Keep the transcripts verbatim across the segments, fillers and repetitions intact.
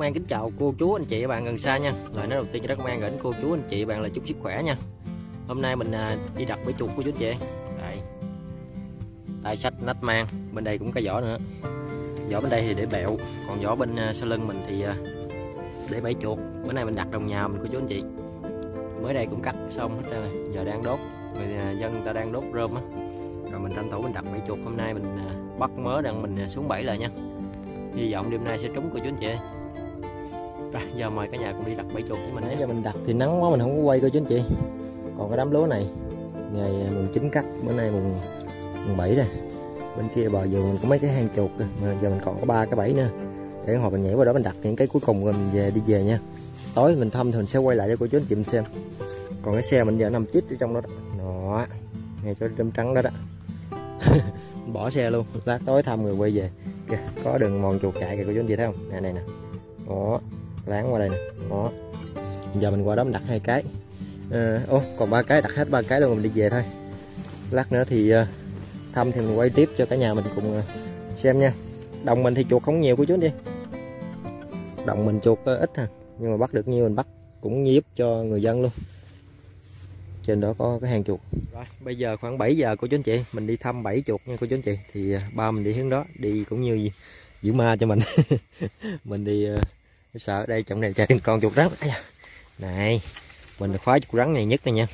An kính chào cô chú anh chị và bạn gần xa nha. Lời nói đầu tiên cho đất Công An gửi đến cô chú anh chị bạn là chúc sức khỏe nha. Hôm nay mình à, đi đặt bẫy chuột của chú anh chị. Đây. Tay sách nách mang, bên đây cũng có vỏ nữa. Vỏ bên đây thì để bẹo, còn vỏ bên à, sau lưng mình thì à, để bẫy chuột. Bữa nay mình đặt đồng nhà mình cô chú anh chị. Mới đây cũng cắt xong hết rồi, giờ đang đốt. Người à, dân người ta đang đốt rơm á. Rồi mình tranh thủ mình đặt bẫy chuột, hôm nay mình à, bắt mớ đang mình à, xuống bẫy lại nha. Hy vọng đêm nay sẽ trúng cô chú anh chị. Rồi giờ mời cả nhà cùng đi đặt bẫy chuột với mình. Nãy giờ mình đặt thì nắng quá mình không có quay cô chú anh chị. Còn cái đám lúa này ngày mùng chín cắt, bữa nay mùng mùng bảy rồi. Bên kia bờ vườn mình có mấy cái hang chuột rồi. Mà giờ mình còn có ba cái bẫy nữa. Để hồi mình nhảy vào đó mình đặt những cái cuối cùng rồi mình về đi về nha. Tối mình thăm thì mình sẽ quay lại cho cô chú anh chị mình xem. Còn cái xe mình giờ nằm chít ở trong đó. Đó. Ngay chỗ trâm trắng đó đó. Bỏ xe luôn, lát tối thăm rồi quay về. Kìa, có đường mòn chuột chạy kìa cô chú anh chị thấy không? Nè này nè. Đó, láng qua đây nè. Đó. Giờ mình qua đó mình đặt hai cái. À, ô, còn ba cái, đặt hết ba cái luôn mình đi về thôi. Lát nữa thì uh, thăm thì mình quay tiếp cho cả nhà mình cùng uh, xem nha. Đồng mình thì chuột không nhiều cô chú anh chị. Đồng mình chuột uh, ít ha, nhưng mà bắt được nhiêu mình bắt cũng giúp cho người dân luôn. Trên đó có cái hang chuột. Rồi, bây giờ khoảng bảy giờ cô chú anh chị, mình đi thăm bẫy chuột nha cô chú anh chị. Thì uh, ba mình đi hướng đó, đi cũng như giữ ma cho mình. Mình đi uh, sợ đây trong này chạy con chuột rắn. Này, mình khóa chuột rắn này nhất này nha.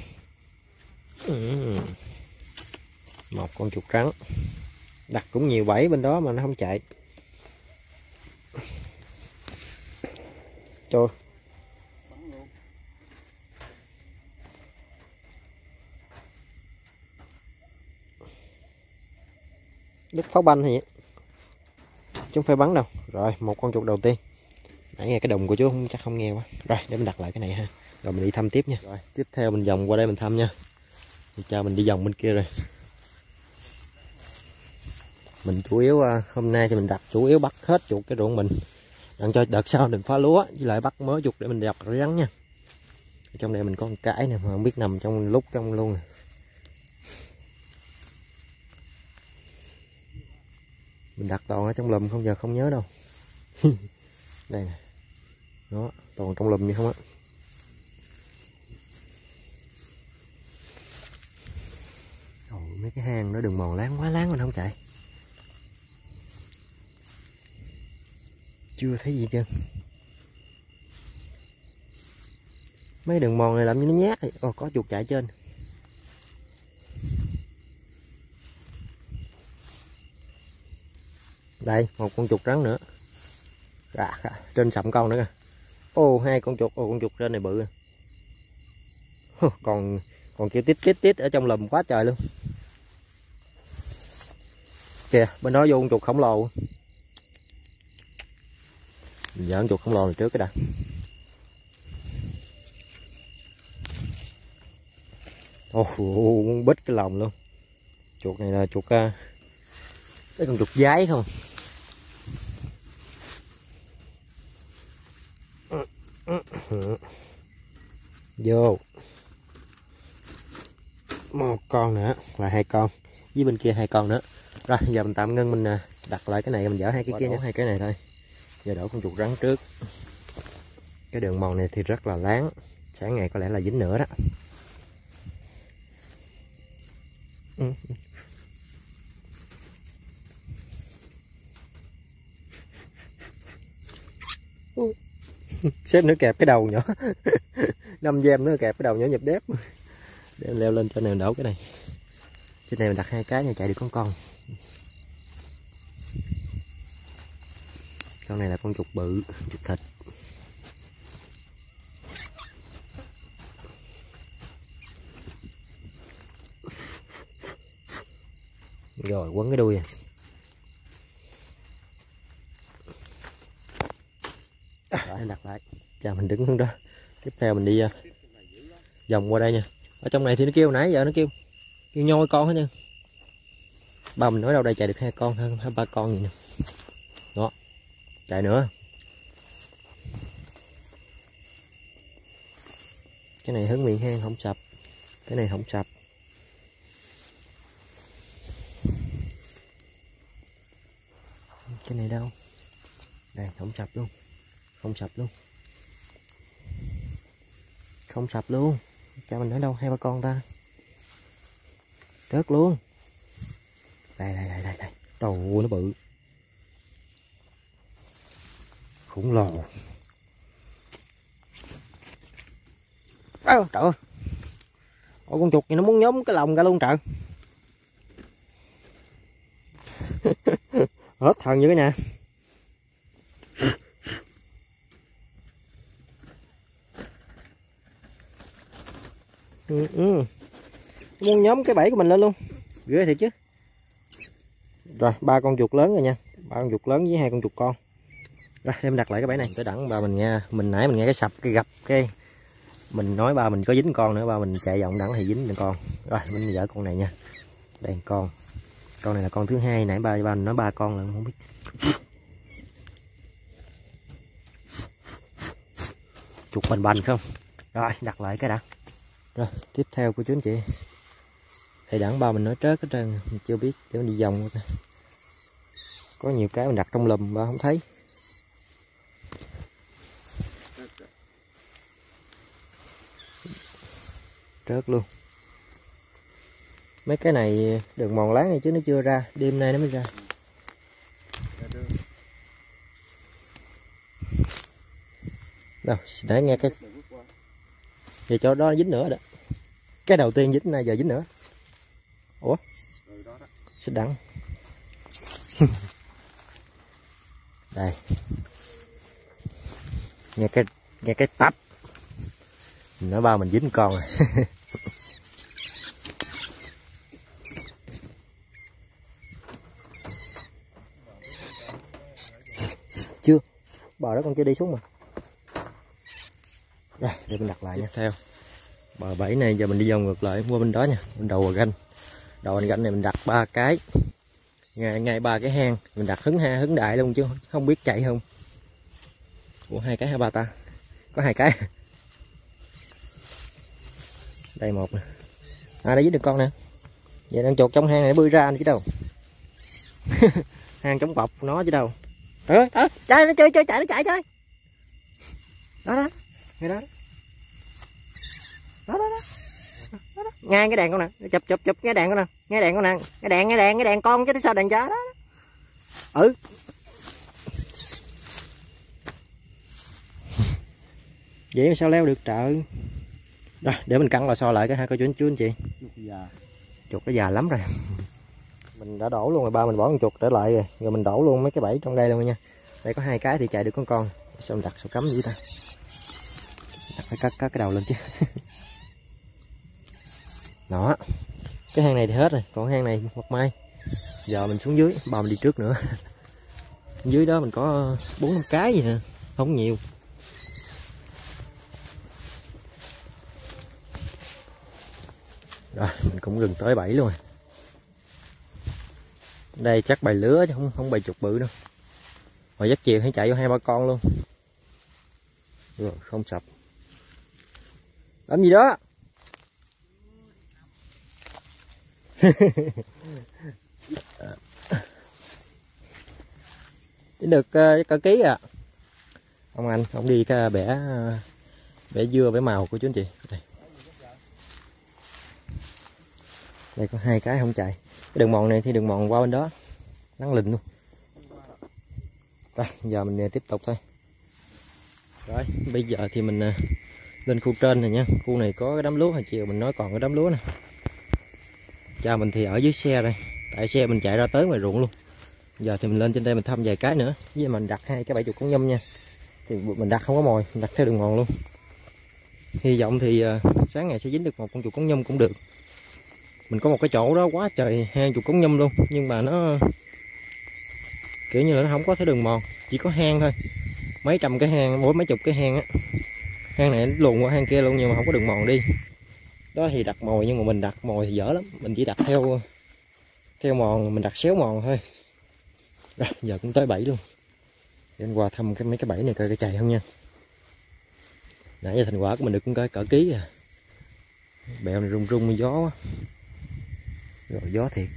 Một con chuột rắn. Đặt cũng nhiều bẫy bên đó mà nó không chạy. Trời. Đứt pháo banh thì chứ không phải bắn đâu. Rồi một con chuột đầu tiên. Nãy nghe cái đồng của chú không chắc không nghe quá. Rồi để mình đặt lại cái này ha. Rồi mình đi thăm tiếp nha. Rồi tiếp theo mình vòng qua đây mình thăm nha. Thì cho mình đi vòng bên kia rồi. Mình chủ yếu hôm nay thì mình đặt chủ yếu bắt hết chuột cái ruộng mình. Đặng cho đợt sau đừng phá lúa với lại bắt mớ chuột để mình đặt rắn nha. Ở trong đây mình có một cái nè mà không biết nằm trong lúc trong luôn nè. Mình đặt toàn ở trong lùm không giờ không nhớ đâu. Đây nè. Đó, toàn trong lùm như không á. Ồ, mấy cái hang nó đừng mòn láng quá láng mình không chạy. Chưa thấy gì chưa. Mấy đường mòn này làm như nó nhát. Ồ, có chuột chạy trên. Đây, một con chuột rắn nữa. Rà, rà, trên sậm con nữa kìa. Ô, hai con chuột, ô con chuột trên này bự. Còn còn kia tít tít tít ở trong lùm quá trời luôn. Kìa, bên đó vô con chuột khổng lồ. Giờ con chuột khổng lồ này trước cái đã. Ồ, muốn bít cái lòng luôn. Chuột này là chuột cái con chuột giái không. Vô một con nữa là hai con, với bên kia hai con nữa. Rồi giờ mình tạm ngưng, mình đặt lại cái này mình dỡ hai cái kia nhé, hai cái này thôi. Giờ đổ con chuột rắn trước. Cái đường mòn này thì rất là láng, sáng ngày có lẽ là dính nữa đó. Ừ. Xếp nữa kẹp cái đầu nhỏ. Năm gem nữa kẹp cái đầu nhỏ nhập đép. Để leo lên cho này đổ cái này. Trên này mình đặt hai cái nha, chạy được con con. Con này là con chuột bự, chuột thịt. Rồi quấn cái đuôi. Rồi đặt lại. Chà mình đứng hướng đó. Tiếp theo mình đi uh, vòng qua đây nha. Ở trong này thì nó kêu nãy giờ nó kêu kêu nhoi con hết nha. Ba mình nói đâu đây chạy được hai con hơn hai ba con gì nè. Đó. Chạy nữa. Cái này hướng miệng hang không sập. Cái này không sập. Cái này đâu? Đây không sập luôn. Không sập luôn. Không sập luôn. Cha mình ở đâu hai ba con ta. Rớt luôn. Đây đây đây đây đây. Đầu nó bự. Khủng lồ. À, trời ơi. Ôi con chuột này nó muốn nhóm cái lồng ra luôn trời. Hết thần như cái nè. Ừ, ừ. Muốn nhóm cái bẫy của mình lên luôn. Ghê thiệt chứ. Rồi ba con chuột lớn rồi nha. Ba con chuột lớn với hai con chuột con. Rồi em đặt lại cái bẫy này. Tới đẳng ba mình nha. Mình nãy mình nghe cái sập cái gặp cái mình nói ba mình có dính con nữa, ba mình chạy vòng đẳng thì dính được con. Rồi mình dỡ con này nha. Đây con. Con này là con thứ hai, nãy ba ba mình nói ba con là không biết. Chuột bành bành không? Rồi đặt lại cái đã. Rồi tiếp theo của chú anh chị. Thầy đẳng ba mình nói trớt hết trơn, mình chưa biết để mình đi vòng. Có nhiều cái mình đặt trong lùm ba không thấy. Trớt luôn. Mấy cái này đường mòn láng này chứ nó chưa ra, đêm nay nó mới ra. Đâu, để nghe cái về chỗ đó dính nữa đó. Cái đầu tiên dính này giờ dính nữa. Ủa? Xích đắng. Đây. Nghe cái nghe cái tắp. Mình nói ba mình dính con rồi. Chưa. Bò đó con chưa đi xuống mà. Rồi, để mình đặt lại nha. Theo bờ bẫy này giờ mình đi vòng ngược lại qua bên đó nha, bên đầu bờ ganh. Đầu bờ ganh này mình đặt ba cái. Ngay ngay ba cái hang, mình đặt hứng ha hứng đại luôn chứ không biết chạy không. Ủa hai cái hay ba ta? Có hai cái. Đây một nè. À đây dính được con nè. Vậy đang chuột trong hang này nó bươi ra chứ đâu. Hang chống bọc nó chứ đâu. Trời ơi, à, chạy nó chơi chơi chạy nó chạy chơi. Đó đó. Ngay đó. Đó đó đó. Đó, đó. Ngay cái đèn con nè, chụp chụp chụp cái đèn con nè, nghe đèn con nè, cái đèn cái đèn cái đèn con chứ sao đèn chó đó. Ừ. Vậy mà sao leo được trời. Rồi, để mình căng lò xo lại cái hai coi chú anh chú anh chị. Chuột nó già lắm rồi. Mình đã đổ luôn rồi, ba mình bỏ con chuột trở lại rồi, rồi mình đổ luôn mấy cái bẫy trong đây luôn nha. Đây có hai cái thì chạy được con con. Sao mình đặt sao cấm vậy ta? Đặt phải cắt cắt cái đầu lên chứ. Đó. Cái hang này thì hết rồi, còn hang này một mai. Giờ mình xuống dưới, ba mình đi trước nữa. Dưới đó mình có bốn năm cái gì nè, không nhiều. Rồi, mình cũng gần tới bẫy luôn rồi. Đây chắc bày lứa chứ không không bày chuột bự đâu. Hồi giấc chiều hay chạy vô hai ba con luôn. Rồi, không sập. Làm gì đó? Được uh, cả ký à. Ông anh ông đi cái bẻ uh, bẻ dưa bẻ màu của chú anh chị. Đây. Đây có hai cái không chạy. Cái đường mòn này thì đường mòn qua bên đó. Lắng lình luôn. Rồi giờ mình tiếp tục thôi. Rồi bây giờ thì mình uh, lên khu trên này nha. Khu này có cái đám lúa hồi chiều mình nói còn cái đám lúa nè. Cha mình thì ở dưới xe đây. Tại xe mình chạy ra tới ngoài ruộng luôn. Giờ thì mình lên trên đây mình thăm vài cái nữa. Với mình đặt hai cái bẫy chuột con nhum nha. Thì mình đặt không có mồi, mình đặt theo đường mòn luôn. Hy vọng thì uh, sáng ngày sẽ dính được một con chuột con nhum cũng được. Mình có một cái chỗ đó quá trời hang chuột con nhum luôn. Nhưng mà nó kiểu như là nó không có thấy đường mòn. Chỉ có hang thôi. Mấy trăm cái hang, mỗi mấy chục cái hang á. Hang này luồn qua hang kia luôn nhưng mà không có đường mòn đi. Đó thì đặt mồi nhưng mà mình đặt mồi thì dở lắm. Mình chỉ đặt theo theo mòn, mình đặt xéo mòn thôi. Rồi giờ cũng tới bẫy luôn. Để qua thăm cái mấy cái bẫy này coi cái chạy không nha. Nãy giờ thành quả của mình được cũng cỡ, cỡ ký à. Bèo này rung rung gió quá. Rồi gió thiệt.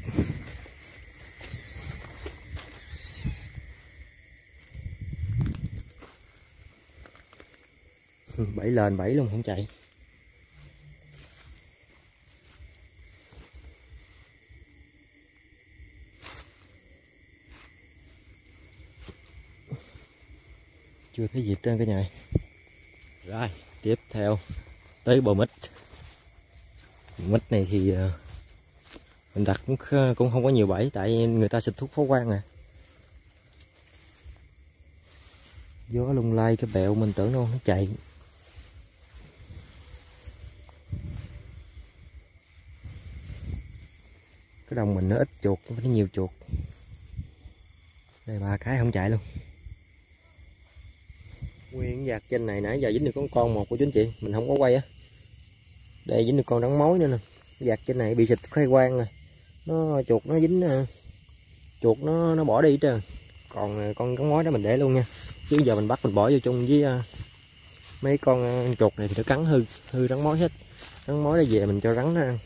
Bẫy lên bẫy luôn không chạy. Chưa thấy gì trên cái nhà. Rồi tiếp theo tới bò mít. Mít này thì mình đặt cũng cũng không có nhiều bẫy, tại người ta xịt thuốc pháo quang à. Gió lung lay cái bẹo mình tưởng nó chạy. Cái đồng mình nó ít chuột, nó nhiều chuột. Đây ba cái không chạy luôn. Nguyên vạt trên này nãy giờ dính được con con một của chú anh chị, mình không có quay á. Đây dính được con rắn mối nữa nè. Vạt trên này bị xịt khai quang rồi. Nó chuột nó dính, chuột nó nó bỏ đi hết trơn. Còn con rắn mối đó mình để luôn nha. Chứ giờ mình bắt mình bỏ vô chung với mấy con chuột này thì nó cắn hư hư rắn mối hết. Rắn mối nó về mình cho rắn nó ăn.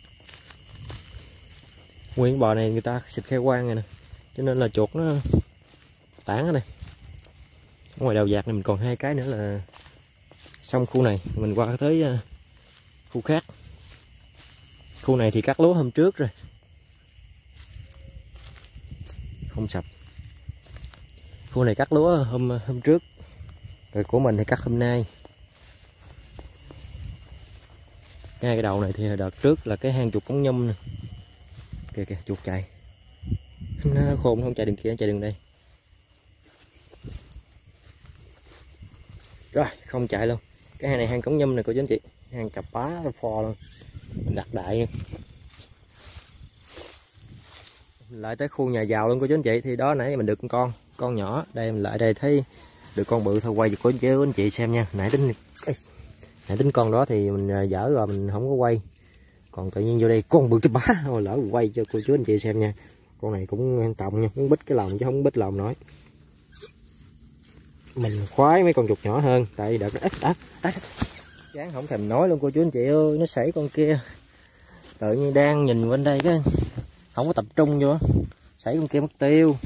Nguyên bò này người ta xịt khai quang rồi nè, cho nên là chuột nó tản ở đây. Ở ngoài đầu vạt này mình còn hai cái nữa là xong khu này, mình qua tới khu khác. Khu này thì cắt lúa hôm trước rồi, không sập. Khu này cắt lúa hôm hôm trước, rồi của mình thì cắt hôm nay. Ngay cái đầu này thì đợt trước là cái hang chuột cống nhum nè. Kìa kìa chuột chạy, nó khôn, nó không chạy đường kia, nó chạy đường đây. Rồi không chạy luôn. Cái hang này hang cống nhum này cô chú anh chị, hang cặp bá phò luôn. Mình đặt đại luôn. Lại tới khu nhà giàu luôn cô chú anh chị, thì đó nãy mình được con con con nhỏ, đây mình lại đây thấy được con bự thôi, quay cho cô chú anh chị xem nha. Nãy tính nãy tính con đó thì mình dở rồi mình không có quay, còn tự nhiên vô đây con bự cái bá rồi lỡ quay cho cô chú anh chị xem nha. Con này cũng trọng nha, muốn bít cái lòng chứ không bít lòng nổi. Mình khoái mấy con chuột nhỏ hơn, tại đợt ít đã chán không thèm nói luôn cô chú anh chị ơi. Nó sảy con kia tự nhiên đang nhìn bên đây cái không có tập trung vô, sảy con kia mất tiêu.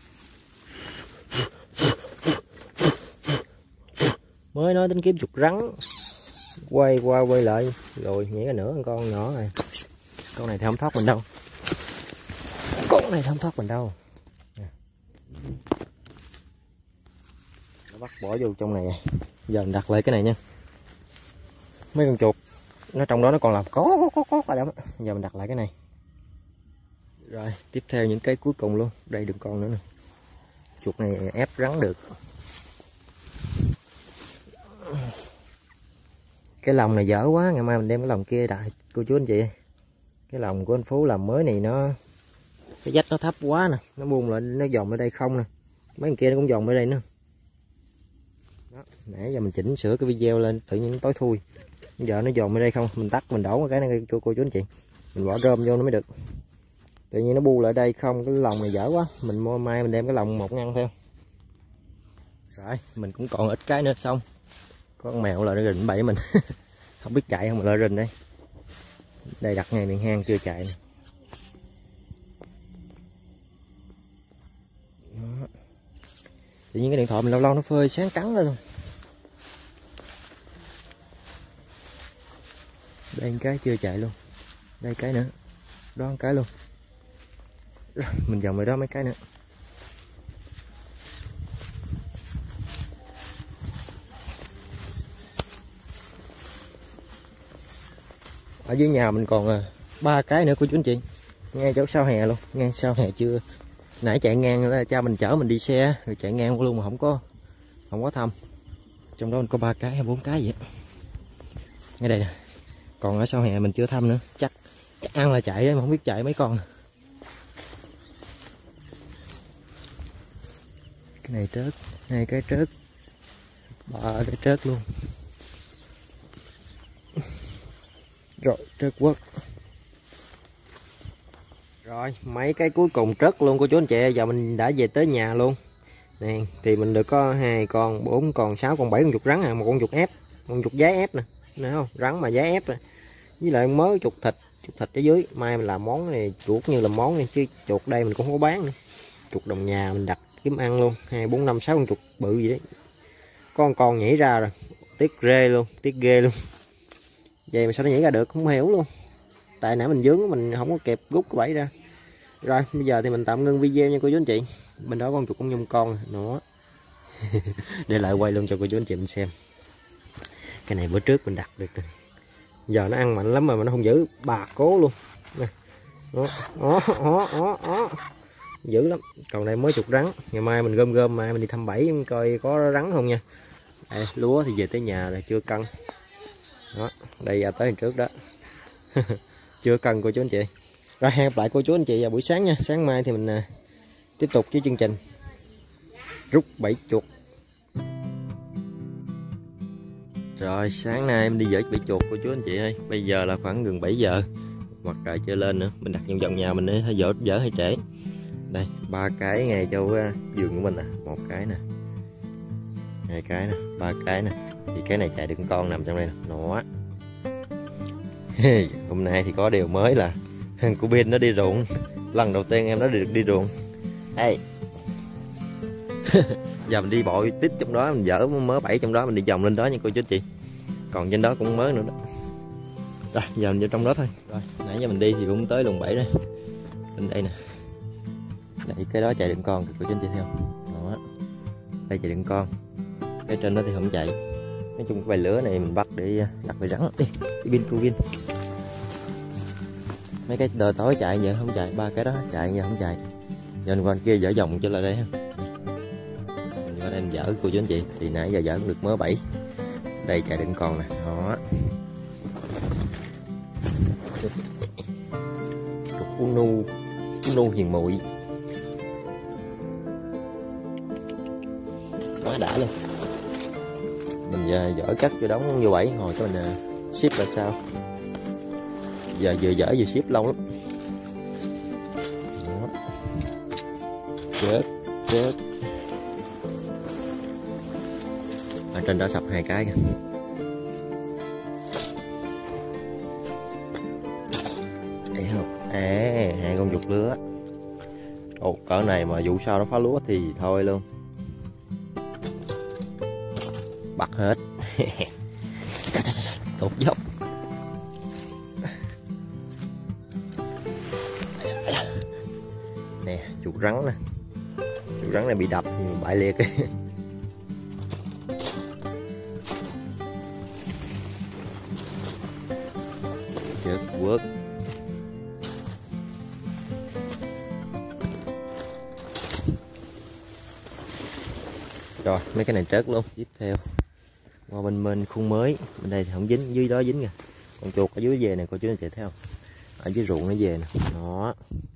Mới nói đến kiếm chuột rắn, quay qua quay lại rồi nhảy ra nữa con nhỏ này. Con này thì không thoát mình đâu, con này không thoát mình đâu. Nó bắt bỏ vô trong này. Giờ mình đặt lại cái này nha. Mấy con chuột nó trong đó nó còn làm có có có có lắm. Giờ mình đặt lại cái này. Rồi tiếp theo những cái cuối cùng luôn. Đây đừng con nữa nè. Chuột này ép rắn được. Cái lồng này dở quá, ngày mai mình đem cái lồng kia đại cô chú anh chị. Cái lồng của anh Phú làm mới này nó cái vách nó thấp quá nè, nó buông lại nó dòm ở đây không nè. Mấy con kia nó cũng dòm ở đây nữa. Đó, nãy giờ mình chỉnh sửa cái video lên tự nhiên nó tối thui. Bây giờ nó dòm ở đây không, mình tắt mình đổ cái này cho cô chú anh chị. Mình bỏ rơm vô nó mới được. Tự nhiên nó bu lại đây không, cái lồng này dở quá, mình mua mai mình đem cái lồng một ngăn theo. Rồi, mình cũng còn ít cái nữa xong. Có con mèo là nó rình bẫy mình. Không biết chạy không mà lại rình đây. Đây đặt ngay miệng hang chưa chạy nè. Đó. Tự nhiên cái điện thoại mình lâu lâu nó phơi sáng trắng lên luôn. Đây cái chưa chạy luôn. Đây cái nữa. Đó một cái luôn. Rồi, mình vòng lại đó mấy cái nữa. Ở dưới nhà mình còn ba cái nữa của chú anh chị. Ngay chỗ sau hè luôn, ngay sau hè chưa. Nãy chạy ngang là cha mình chở mình đi xe rồi chạy ngang luôn mà không có không có thăm. Trong đó mình có ba cái hay bốn cái vậy. Ngay đây nè. Còn ở sau hè mình chưa thăm nữa, chắc chắc ăn là chạy đấy mà không biết chạy mấy con. Cái này trớt, hai cái trớt, ba cái trớt luôn. Rồi trớt quất. Rồi mấy cái cuối cùng trớt luôn cô chú anh chị. Giờ mình đã về tới nhà luôn nè. Thì mình được có hai con, bốn con, sáu con, bảy con chuột rắn à. Một con chuột ép, con chuột giái ép nè, thấy không, rắn mà giái ép nè. Với lại mới chuột thịt, chuột thịt ở dưới. Mai mình làm món này chuột như là món này, chứ chuột đây mình cũng không có bán nữa. Chuột đồng nhà mình đặt kiếm ăn luôn. Hai bốn năm sáu con chuột bự gì đấy. Con con nhảy ra rồi. tiếc ghê luôn, tiếc ghê luôn. Vậy mà sao nó nhảy ra được không hiểu luôn. Tại nãy mình dướng mình không có kịp rút cái bẫy ra. Rồi bây giờ thì mình tạm ngưng video nha cô chú anh chị. Bên đó con chuột con nhung con nữa. Để lại quay luôn cho cô chú anh chị mình xem. Cái này bữa trước mình đặt được rồi. Giờ nó ăn mạnh lắm mà nó không giữ, bà cố luôn. Nè. Đó, đó, đó, đó, đó. Dữ lắm. Còn đây mới chuột rắn. Ngày mai mình gom gom mai mình đi thăm bẫy coi có rắn không nha. Đây, lúa thì về tới nhà là chưa cân. Đó, đây ra tới hồi trước đó. Chưa cân cô chú anh chị. Rồi hẹn gặp lại cô chú anh chị vào buổi sáng nha. Sáng mai thì mình à, tiếp tục với chương trình rút bẫy chuột. Rồi sáng nay mình đi dỡ bẫy chuột cô chú anh chị ơi. Bây giờ là khoảng gần bảy giờ. Mặt trời chưa lên nữa. Mình đặt vòng vòng nhà mình hơi dỡ dỡ hơi trễ. Đây ba cái ngay chỗ uh, giường của mình nè. Một cái nè, hai cái nè, ba cái nè. Thì cái này chạy được con nằm trong đây nè. Nó hôm nay thì có điều mới là của bên nó đi ruộng. Lần đầu tiên em nó được đi ruộng. Đây. Giờ mình đi bội tiếp trong đó, mình dỡ mớ bẫy trong đó mình đi vòng lên đó nha cô chú chị. Còn trên đó cũng mới nữa đó. Rồi giờ mình vô trong đó thôi. Rồi nãy giờ mình đi thì cũng tới lồng bẫy đây. Bên đây nè. Đây cái đó chạy đựng con cô chú chị thấy không? Đó. Đây chạy đựng con. Cái trên đó thì không chạy. Nói chung cái bài lửa này mình bắt để đặt bài rắn đi. Đi pin cu pin. Mấy cái đờ tối chạy giờ không chạy, ba cái đó chạy giờ không chạy. Giờ qua kia dỡ vòng trở lại đây ha. Mình qua đây mình dỡ cô chú anh chị, thì nãy giờ dỡ cũng được mớ bẫy. Đây chạy đựng con nè, đó. Trục unu, unu hiền muội. Quá đã luôn. Mình giờ dỡ cắt cho đóng như bẫy hồi cho mình ship là sao. Giờ vừa dỡ vừa ship lâu lắm. Đó. Chết chết. Ở trên đó sập hai cái kìa. Thấy không? À, hai con chuột lứa. Ồ, cỡ này mà vụ sau nó phá lúa thì thôi luôn. Bắt hết. Tốt dốc. Nè, chuột rắn nè. Chuột rắn này bị đập thì bại liệt. Chết quớt. Rồi mấy cái này trớt luôn. Tiếp theo qua bên bên khung mới. Bên đây thì không dính, dưới đó dính nè. Con chuột ở dưới về nè cô chú anh chị thấy không? Ở dưới ruộng nó về nè. Đó.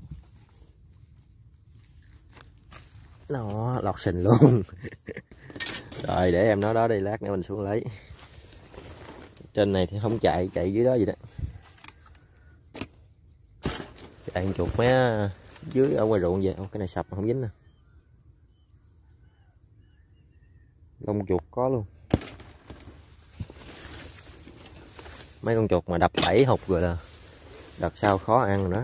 Nó lọt sình luôn. Rồi để em nó đó đi, lát nữa mình xuống lấy. Trên này thì không chạy, chạy dưới đó vậy đó. Chạy con chuột mấy dưới ở ngoài ruộng về. Ô, cái này sập mà không dính nè. Lông chuột có luôn. Mấy con chuột mà đập bẫy hụt rồi là đợt sau khó ăn rồi đó.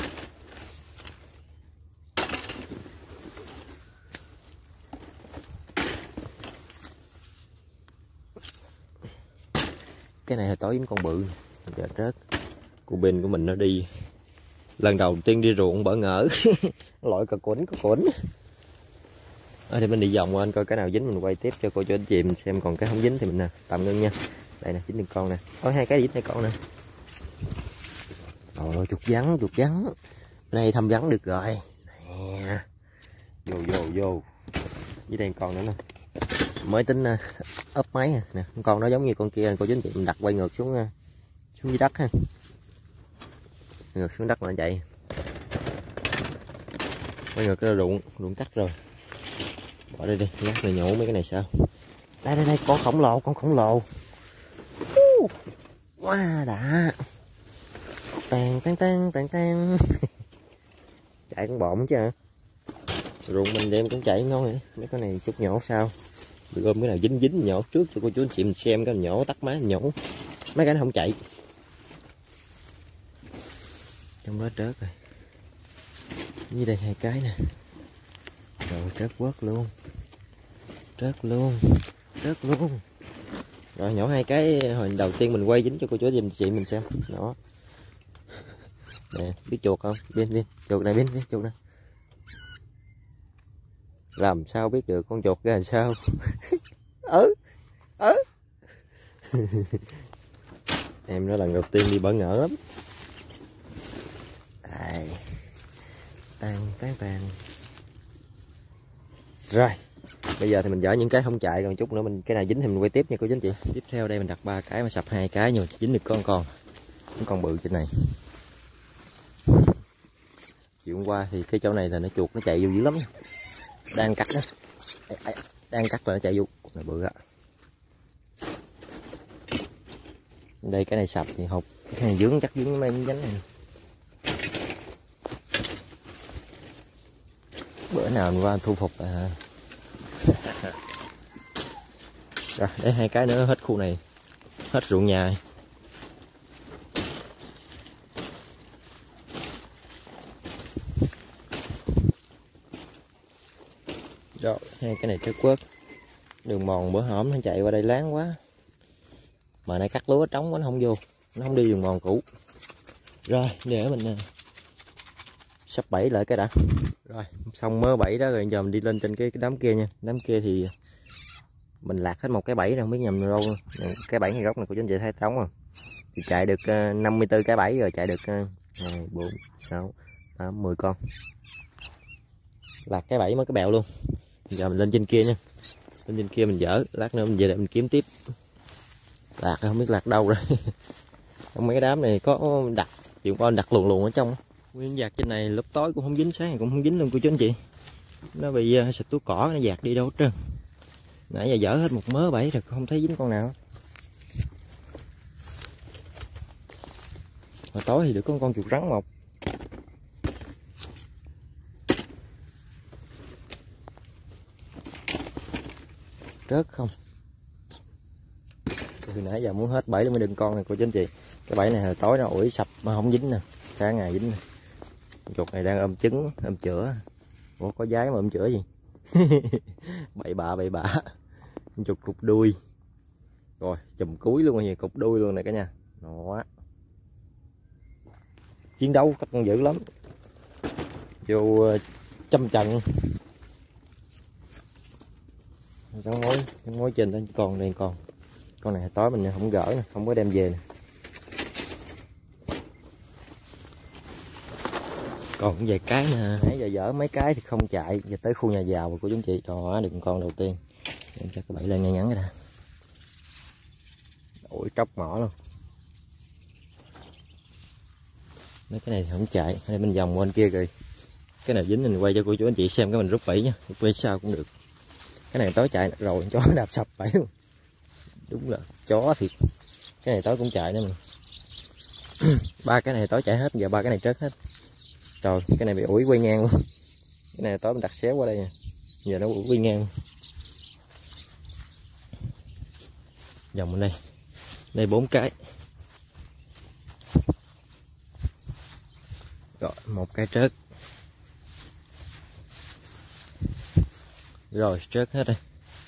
Cái này là tối với con bự. Giờ rớt. Cô bên của mình nó đi lần đầu tiên đi ruộng bỡ ngỡ. Loại cà cuốn có cuốn. Ở thì mình đi vòng anh coi cái nào dính mình quay tiếp cho cô chú anh chị mình xem, còn cái không dính thì mình nè tạm ngưng nha. Đây nè, dính được con nè. Có hai cái dính hai con nè. Ồ, chuột vắn, chuột vắn. Bên đây thăm vắn được rồi. Nè. Vô vô vô. Dưới đây con nữa nè. Mới tính uh, ốp máy nè, con nó giống như con kia cô chú anh chị mình đặt quay ngược xuống uh, xuống dưới đất ha. Ngược xuống đất mà nó chạy. Quay ngược cái ruộng, ruộng cắt rồi. Bỏ đây đi, lát này nhổ mấy cái này sao. Đây đây đây, con khổng lồ, con khổng lồ. Wow, đã. Tàn tàn tàn tàn tàn. Chạy con bộn chứ hả? Ruộng mình đem cũng chạy ngon vậy. Mấy cái này chút nhổ sao. Được ôm cái nào dính dính nhổ trước cho cô chú anh chị mình xem, cái nhổ tắt máy nhổ. Mấy cái nó không chạy. Trong đó trớt rồi. Như đây hai cái nè. Rồi trớt quớt luôn. Trớt luôn. Trớt luôn. Rồi nhổ hai cái hồi đầu tiên mình quay dính cho cô chú anh chị mình xem. Đó. Nè, biết chuột không? Bên bên, chuột này bên, bên chuột này. Làm sao biết được con chuột ra làm sao? Ừ. Ừ. Em nó lần đầu tiên đi bỡ ngỡ lắm. Đây. Tan tán tàn. Rồi. Bây giờ thì mình dỡ những cái không chạy, còn chút nữa mình cái này dính thì mình quay tiếp nha cô chú anh chị. Tiếp theo đây mình đặt ba cái mà sập hai cái nhưng mà dính được con con. Con con bự trên này. Chiều hôm qua thì cái chỗ này là nó chuột nó chạy vô dữ lắm. Đang cắt đó. Đang cắt là nó chạy vô. Này bự á. Đây cái này sập thì hụt, cái này dướng chắc dướng mấy miếng nhánh này. Bữa nào mình qua thu phục à. Rồi, để hai cái nữa hết khu này, hết ruộng nhà. Rồi, hai cái này trước quất. Đường mòn bữa hổm nó chạy qua đây láng quá. Mà này cắt lúa trống quá nó không vô, nó không đi đường mòn cũ. Rồi, để mình sắp bẫy lại cái đã. Rồi, xong mớ bẫy đó rồi giờ mình đi lên trên cái, cái đám kia nha. Đám kia thì mình lạc hết một cái bẫy rồi không biết nhầm đâu. Cái bẫy ngay góc này của chú anh chị thấy trống không? Thì chạy được năm mươi tư cái bẫy rồi, chạy được hai, bốn, sáu, tám, mười con. Lạc cái bẫy mới cái bèo luôn. Giờ mình lên trên kia nha. Lên trên kia mình dỡ, lát nữa mình về để mình kiếm tiếp. Lạc không biết lạc đâu rồi. Trong mấy cái đám này có đặt, chuyện con đặt luồn luồn ở trong. Nguyên dạt trên này lúc tối cũng không dính, sáng cũng không dính luôn cô chú anh chị. Nó bị uh, xịt túi cỏ nó dạt đi đâu hết trơn. Nãy giờ dỡ hết một mớ bẫy rồi không thấy dính con nào. Hồi tối thì được có con chuột rắn một. Rớt không? Từ nãy giờ muốn hết bẫy mới đừng con này cô chú anh chị. Cái bẫy này hồi tối nó ủi sập mà không dính nè, cả ngày dính nè. Chuột này đang ôm trứng, ôm chữa. Ủa có giái mà ôm chữa gì? Bậy bạ bậy bạ. Chuột cục đuôi. Rồi chùm cuối luôn rồi, cục đuôi luôn này cả nhà. Đó. Chiến đấu các con dữ lắm. Vô trăm trận. Trong mối, trong mối trên đó còn đây còn. Con này tối mình không gỡ nè, không có đem về nè. Còn vài cái nè, nãy giờ dỡ mấy cái thì không chạy, giờ tới khu nhà giàu rồi cô chú anh chị. Đó, được con đầu tiên. Để cho cái bẫy lên ngay ngắn cái nè. Ủi tróc mỏ luôn. Mấy cái này thì không chạy, đây mình vòng bên kia kìa. Cái nào dính mình quay cho cô chú anh chị xem cái mình rút bẫy nha, rút bẫy sao cũng được. Cái này tối chạy rồi chó đạp sập bẫy luôn. Đúng là chó thiệt. Cái này tối cũng chạy nữa mình. Ba cái này tối chạy hết, giờ ba cái này trớt hết. Trời, cái này bị ủi quay ngang luôn. Cái này tối mình đặt xéo qua đây nè. Giờ nó ủi quay ngang. Vòng bên đây. Đây bốn cái. Rồi, một cái trớt. Rồi, trớt hết đây.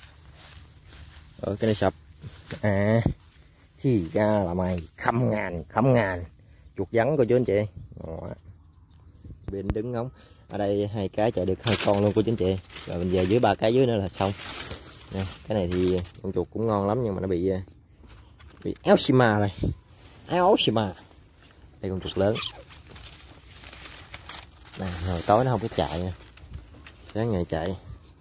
Ở cái này sập. À, thì ra là mày khăm ngàn, khăm ngàn. Chuột vắng cô chú anh chị. Đó. Bên đứng ngóng. Ở đây hai cái chạy được hai con luôn cô chú anh chị. Rồi mình về dưới ba cái dưới nữa là xong. Nè, cái này thì con chuột cũng ngon lắm nhưng mà nó bị bị éo xì mà này. Éo xì mà. Đây con chuột lớn. Nè, hồi tối nó không có chạy nè. Sáng ngày chạy.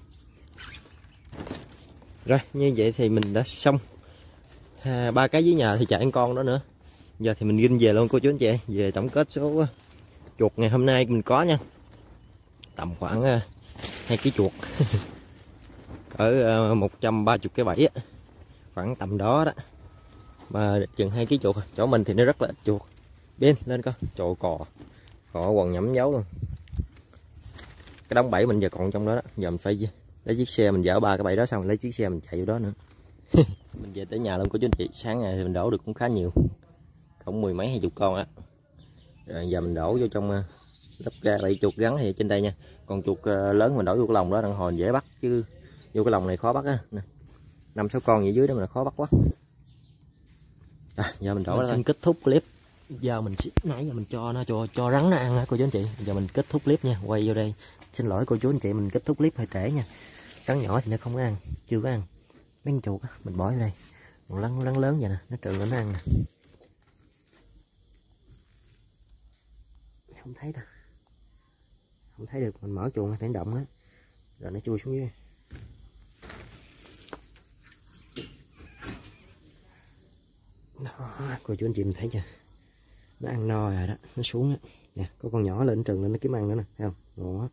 Rồi, như vậy thì mình đã xong. À, ba cái dưới nhà thì chạy con đó nữa. Giờ thì mình ginh về luôn cô chú anh chị. Về tổng kết số chuột ngày hôm nay mình có nha. Tầm khoảng uh, hai ký chuột. Ở uh, một trăm ba mươi cái bẫy á. Khoảng tầm đó đó. Mà chừng hai ký chuột. Chỗ mình thì nó rất là ít chuột. Bên lên coi. Trời cò. Cò quần nhẫm dấu luôn. Cái đống bẫy mình giờ còn trong đó đó. Giờ mình phải lấy chiếc xe mình dỡ ba cái bẫy đó xong mình lấy chiếc xe mình chạy vô đó nữa. Mình về tới nhà luôn cô chú anh chị. Sáng ngày thì mình đổ được cũng khá nhiều. Cũng mười mấy hai chục con á. Rồi giờ mình đổ vô trong lắp ra bẫy chuột gắn thì trên đây nha. Còn chuột lớn mình đổ vô cái lồng đó đằng hồi dễ bắt chứ vô cái lồng này khó bắt á. Năm sáu con ở dưới đó mà khó bắt quá. À, giờ mình đổ ra xin kết thúc clip. Giờ mình nãy giờ mình cho nó cho cho rắn nó ăn á cô chú anh chị. Giờ mình kết thúc clip nha, quay vô đây. Xin lỗi cô chú anh chị, mình kết thúc clip hơi trễ nha. Rắn nhỏ thì nó không có ăn, chưa có ăn. Mấy con chuột á, mình bỏ vô đây. Còn rắn rắn lớn vậy nè, nó trượt lên nó ăn nè. Không thấy đâu. Không thấy được, mình mở chuồng phải động á. Rồi nó chui xuống dưới. Đó, cô chú anh chị mình thấy chưa? Nó ăn no rồi đó, nó xuống á. Nè, có con nhỏ lên trừng lên nó kiếm ăn nữa nè, thấy không? Đó.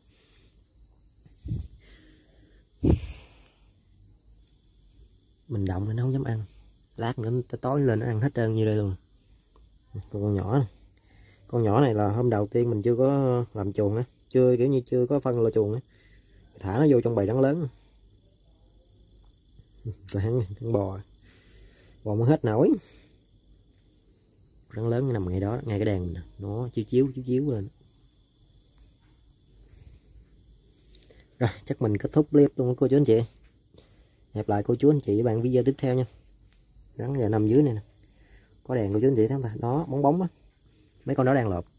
Mình động thì nó không dám ăn. Lát nữa nó tối lên nó ăn hết trơn như đây luôn. Còn con nhỏ này. Con nhỏ này là hôm đầu tiên mình chưa có làm chuồng á, chưa kiểu như chưa có phân lô chuồng á. Thả nó vô trong bầy rắn lớn. Rồi hắn, hắn bò. Bò mới hết nổi. Rắn lớn nằm ngay đó, ngay cái đèn mình nè, nó chiếu chiếu chiếu chiếu lên. Rồi chắc mình kết thúc clip luôn cô chú anh chị. Hẹn lại cô chú anh chị với bạn video tiếp theo nha. Rắn giờ nằm dưới này nè, có đèn cô chú anh chị thấy không? Đó bóng bóng á, mấy con đó đang lộp.